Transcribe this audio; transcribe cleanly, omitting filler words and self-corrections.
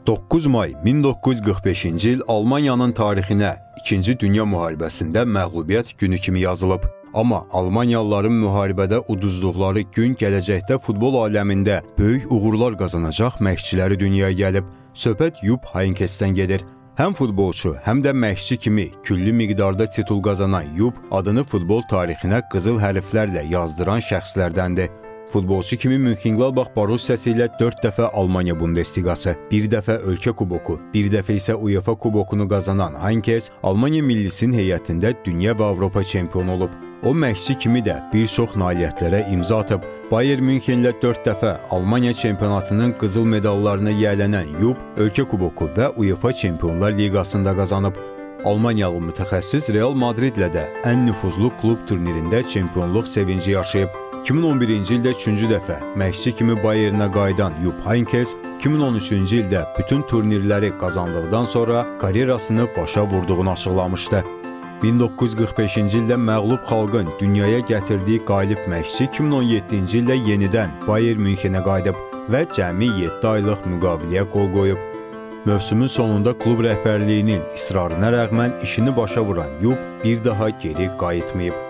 9 may 1945-ci il Almaniyanın tarixinə 2-ci Dünya müharibəsində məğlubiyyət günü kimi yazılıb. Amma Almaniyalıların müharibədə uduzduqları gün gələcəkdə futbol aləmində böyük uğurlar qazanacaq məşqçiləri dünyaya gəlib. Söhbət Jupp Heynckesdən gedir. Həm futbolçu, həm də məşqçi kimi küllü miqdarda titul qazanan Jupp adını futbol tarixinə qızıl hərflərlə yazdıran şəxslərdəndir. Futbolçu kimi Mönchengladbach Borussiyası ilə 4 dəfə Almaniya Bundesligası, 1 dəfə ölkə kuboku, 1 dəfə isə UEFA kubokunu qazanan Heynckes Almaniya millisinin heyətində dünya və Avropa çempionu olub. O məşqçi kimi də bir çox nailiyyətlərə imza atıb. Bayern Münchenlə 4 dəfə Almaniya çempionatının qızıl medallarına yiyələnən Jupp ölkə kuboku və UEFA Çempionlar Liqasında qazanıb. Almaniyalı mütəxəssis Real Madridlə də ən nüfuzlu klub turnirində çempionluq sevinci yaşayıb. 2011-ci ildə 3-cü dəfə məşqçi kimi Bayernə qayıdan Jupp Heynckes 2013-cü ildə bütün turnirləri qazandıqdan sonra karyerasını başa vurduğunu açıqlamışdı. 1945-ci ildə məğlub xalqın dünyaya gətirdiyi qalib məşqçi 2017-ci ildə yenidən Bayern Münchenə qayıdıb və cəmi 7 aylıq müqaviləyə qol qoyub. Mövsümün sonunda klub rəhbərliyinin israrına rəğmən işini başa vuran Jupp bir daha geri qayıtmayıb.